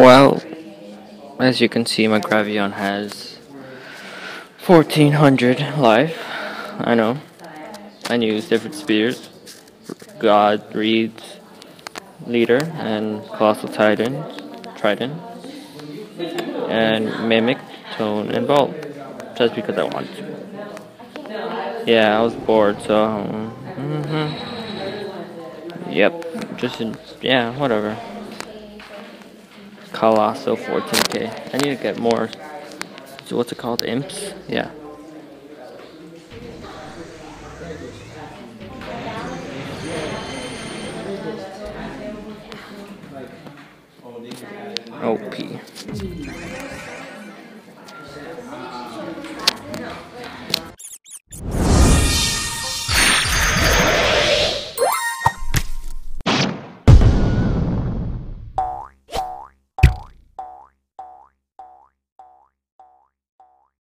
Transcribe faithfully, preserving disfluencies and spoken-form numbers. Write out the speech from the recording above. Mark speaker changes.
Speaker 1: Well, as you can see, my Gravion has fourteen hundred life. I know. I use different spears. God, Reeds, Leader, and Colossal Titan, Trident, and Mimic, Tone, and Bolt. Just because I want to. Yeah, I was bored, so. Mm-hmm. Yep. Just, in, yeah, whatever. Colossal fourteen K. I need to get more. So what's it called? Imps? Yeah. O P.